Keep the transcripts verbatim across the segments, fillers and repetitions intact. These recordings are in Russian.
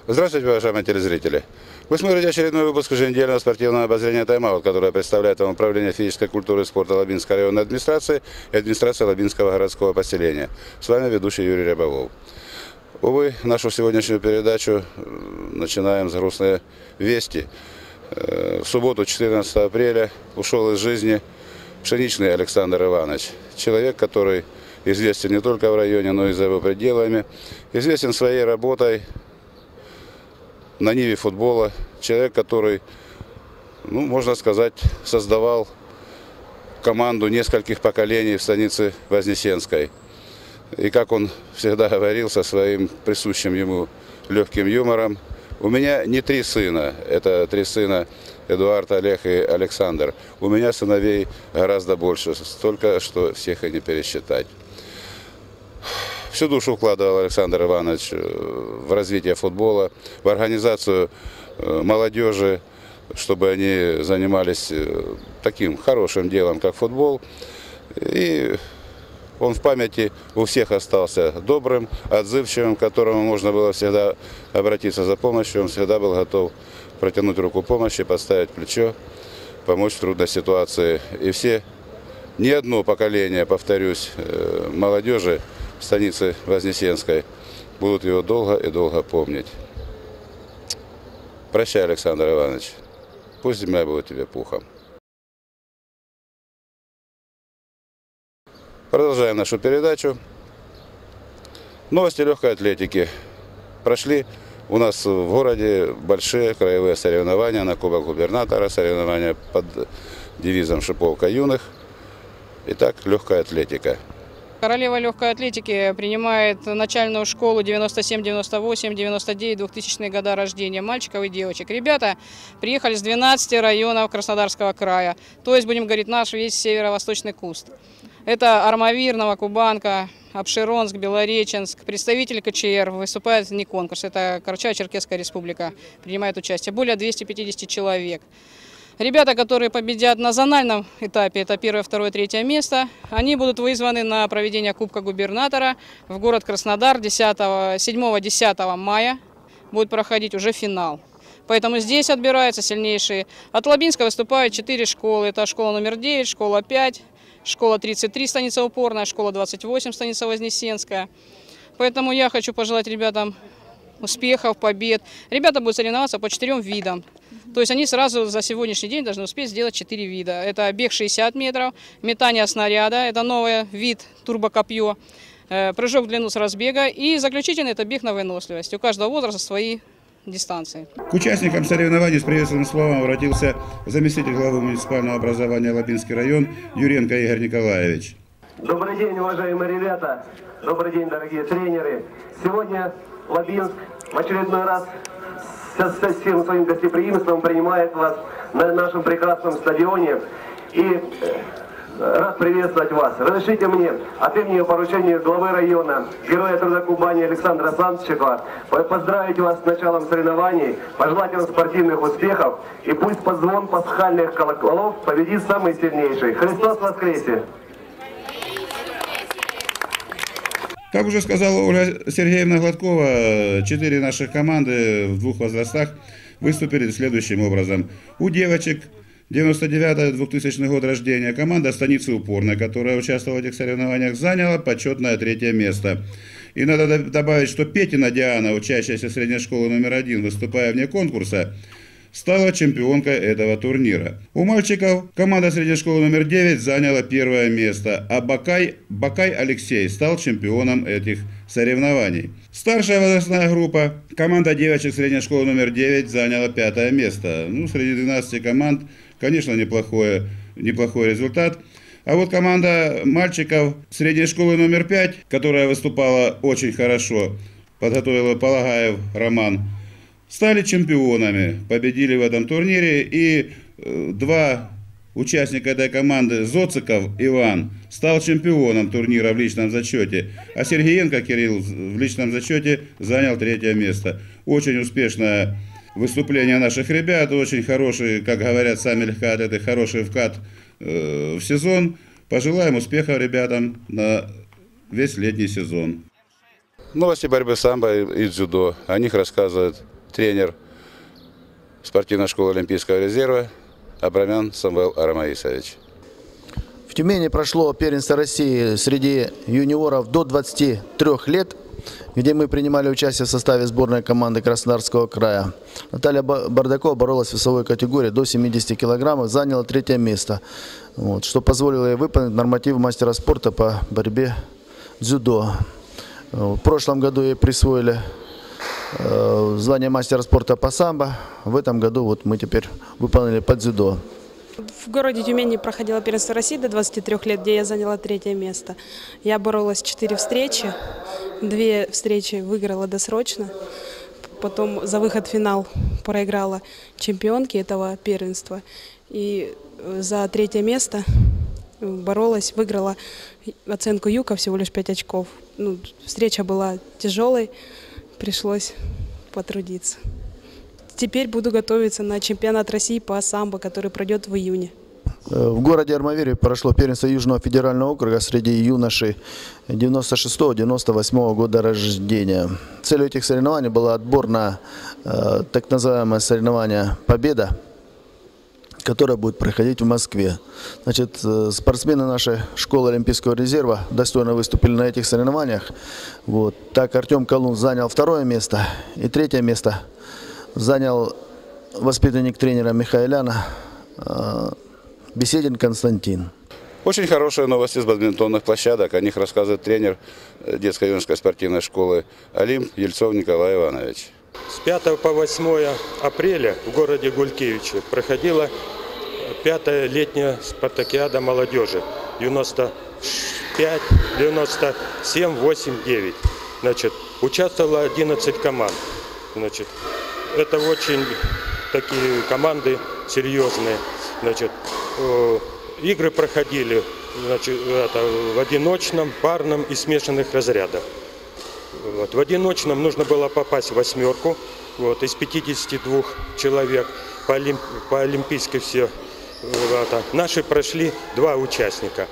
Здравствуйте, уважаемые телезрители. Вы смотрите очередной выпуск еженедельного спортивного обозрения «Тайм-аут», которое представляет вам Управление физической культуры и спорта Лабинской районной администрации и администрация Лабинского городского поселения. С вами ведущий Юрий Рябовов. Увы, нашу сегодняшнюю передачу начинаем с грустной вести. В субботу, четырнадцатого апреля, ушел из жизни Пшеничный Александр Иванович. Человек, который известен не только в районе, но и за его пределами. Известен своей работой на ниве футбола. Человек, который, ну, можно сказать, создавал команду нескольких поколений в станице Вознесенской. И как он всегда говорил со своим присущим ему легким юмором: у меня не три сына, это три сына Эдуард, Олег и Александр. У меня сыновей гораздо больше, столько, что всех и не пересчитать. Всю душу вкладывал Александр Иванович в развитие футбола, в организацию молодежи, чтобы они занимались таким хорошим делом, как футбол. И он в памяти у всех остался добрым, отзывчивым, к которому можно было всегда обратиться за помощью. Он всегда был готов протянуть руку помощи, подставить плечо, помочь в трудной ситуации. И все, ни одно поколение, повторюсь, молодежи в станице Вознесенской будут его долго и долго помнить. Прощай, Александр Иванович. Пусть земля будет тебе пухом. Продолжаем нашу передачу. Новости легкой атлетики. Прошли у нас в городе большие краевые соревнования на Кубок губернатора, соревнования под девизом «Шиповка юных». Итак, легкая атлетика. Королева легкой атлетики принимает начальную школу девяносто семь, девяносто восемь, девяносто девять, двухтысячные года рождения мальчиков и девочек. Ребята приехали с двенадцати районов Краснодарского края, то есть, будем говорить, наш весь северо-восточный куст. Это Армавир, Новокубанка, Апшеронск, Белореченск. Представитель КЧР выступает не конкурс, это Карачаево-Черкесская республика, принимает участие. Более двухсот пятидесяти человек. Ребята, которые победят на зональном этапе, это первое, второе, третье место, они будут вызваны на проведение Кубка губернатора в город Краснодар седьмого-десятого мая. Будет проходить уже финал. Поэтому здесь отбираются сильнейшие. От Лабинска выступают четыре школы. Это школа номер девять, школа пять, школа тридцать три, станица Упорная, школа двадцать восемь, станица Вознесенская. Поэтому я хочу пожелать ребятам успехов, побед. Ребята будут соревноваться по четырем видам. То есть они сразу за сегодняшний день должны успеть сделать четыре вида. Это бег шестьдесят метров, метание снаряда, это новый вид турбокопье, прыжок в длину с разбега и заключительный это бег на выносливость. У каждого возраста свои дистанции. К участникам соревнований с приветственным словом обратился заместитель главы муниципального образования Лабинский район Юренко Игорь Николаевич. Добрый день, уважаемые ребята. Добрый день, дорогие тренеры. Сегодня Лабинск в очередной раз со всем своим гостеприимством принимает вас на нашем прекрасном стадионе. И рад приветствовать вас. Разрешите мне от имени поручения главы района, героя труда Кубани Александра Санчикова, поздравить вас с началом соревнований, пожелать вам спортивных успехов, и пусть под звон пасхальных колоколов победит самый сильнейший. Христос воскресе! Как уже сказала Ольга Сергеевна Гладкова, четыре наших команды в двух возрастах выступили следующим образом. У девочек девяносто девятый — двухтысячный год рождения команда станицы Упорной, которая участвовала в этих соревнованиях, заняла почетное третье место. И надо добавить, что Петина Диана, учащаяся средней школы номер один, выступая вне конкурса, стала чемпионкой этого турнира. У мальчиков команда средней школы номер девять заняла первое место, а Бакай, Бакай Алексей стал чемпионом этих соревнований. Старшая возрастная группа, команда девочек средней школы номер девять заняла пятое место. Ну, среди двенадцати команд, конечно, неплохой, неплохой результат. А вот команда мальчиков средней школы номер пять, которая выступала очень хорошо, подготовила Полагаев Роман, стали чемпионами, победили в этом турнире, и э, два участника этой команды, Зоциков Иван, стал чемпионом турнира в личном зачете, а Сергеенко Кирилл в личном зачете занял третье место. Очень успешное выступление наших ребят, очень хороший, как говорят сами легкоатлеты, хороший вклад э, в сезон. Пожелаем успехов ребятам на весь летний сезон. Новости борьбы самбо и дзюдо. О них рассказывает тренер спортивной школы Олимпийского резерва Абрамян Самвел Арамаисович. В Тюмени прошло первенство России среди юниоров до двадцати трёх лет, где мы принимали участие в составе сборной команды Краснодарского края. Наталья Бардакова боролась в весовой категории до семидесяти килограммов, заняла третье место, вот, что позволило ей выполнить норматив мастера спорта по борьбе дзюдо. В прошлом году ей присвоили э, звание мастера спорта по самбо. В этом году вот мы теперь выполнили по дзюдо. В городе Тюмени проходило первенство России до двадцати трёх лет, где я заняла третье место. Я боролась четыре встречи, две встречи выиграла досрочно, потом за выход в финал проиграла чемпионке этого первенства. И за третье место боролась, выиграла оценку ЮКО всего лишь пять очков. Ну, встреча была тяжелой, пришлось потрудиться. Теперь буду готовиться на чемпионат России по самбо, который пройдет в июне. В городе Армавире прошло первенство Южного федерального округа среди юношей девяносто шестого — девяносто восьмого года рождения. Целью этих соревнований был отбор на э, так называемое соревнование «Победа», которое будет проходить в Москве. Значит, э, спортсмены нашей школы Олимпийского резерва достойно выступили на этих соревнованиях. Вот. Так Артем Колун занял второе место, и третье место занял воспитанник тренера Михайляна э, Беседин Константин. Очень хорошие новости с бадминтонных площадок. О них рассказывает тренер детско-юношеской спортивной школы «Олимп» Ельцов Николай Иванович. С пятого по восьмое апреля в городе Гулькевичи проходила пятая летняя спартакиада молодежи. девяносто пять, девяносто семь, восемь, девять. Значит, участвовало одиннадцать команд. Значит, это очень такие команды серьезные. Значит, игры проходили, значит, это, в одиночном, парном и смешанных разрядах. Вот. В одиночном нужно было попасть в восьмерку, вот, из пятидесяти двух человек. По, олимп, по олимпийской все. Это, наши прошли два участника.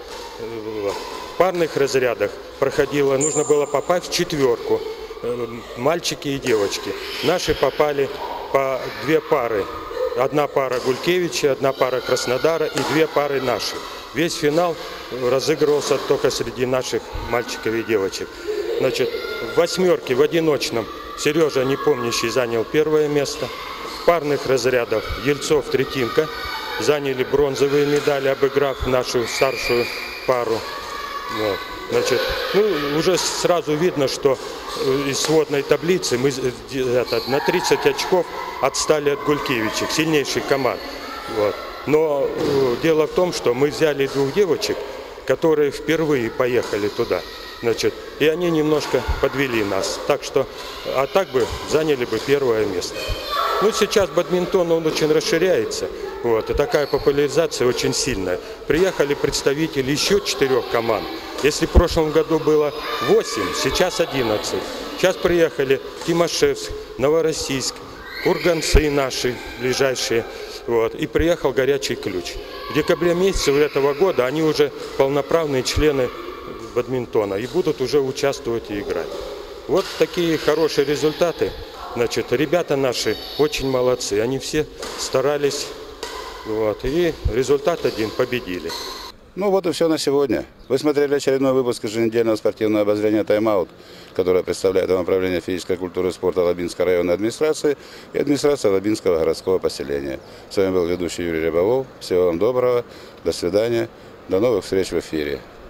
В парных разрядах проходило, нужно было попасть в четверку. Мальчики и девочки. Наши попали по две пары. Одна пара Гулькевичи, одна пара Краснодара и две пары наших. Весь финал разыгрывался только среди наших мальчиков и девочек. Значит, в восьмерке, в одиночном, Сережа Непомнящий занял первое место. В парных разрядах Ельцов, Третинка заняли бронзовые медали, обыграв нашу старшую пару. Вот. Значит, ну, уже сразу видно, что из сводной таблицы мы это, на тридцать очков отстали от Гулькевичек, сильнейших команд. Вот. Но э, дело в том, что мы взяли двух девочек, которые впервые поехали туда. Значит, и они немножко подвели нас. Так что, а так бы заняли бы первое место. Ну, сейчас бадминтон, он очень расширяется. Вот, и такая популяризация очень сильная. Приехали представители еще четырех команд. Если в прошлом году было восемь, сейчас одиннадцать. Сейчас приехали Тимошевск, Новороссийск, Курганцы наши ближайшие. Вот, и приехал Горячий Ключ. В декабре месяце этого года они уже полноправные члены бадминтона и будут уже участвовать и играть. Вот такие хорошие результаты. Значит, ребята наши очень молодцы. Они все старались. Вот, и результат один — победили. Ну вот и все на сегодня. Вы смотрели очередной выпуск еженедельного спортивного обозрения «Тайм-аут», которое представляет направление физической культуры и спорта Лабинской районной администрации и администрации Лабинского городского поселения. С вами был ведущий Юрий Рябовов. Всего вам доброго, до свидания, до новых встреч в эфире.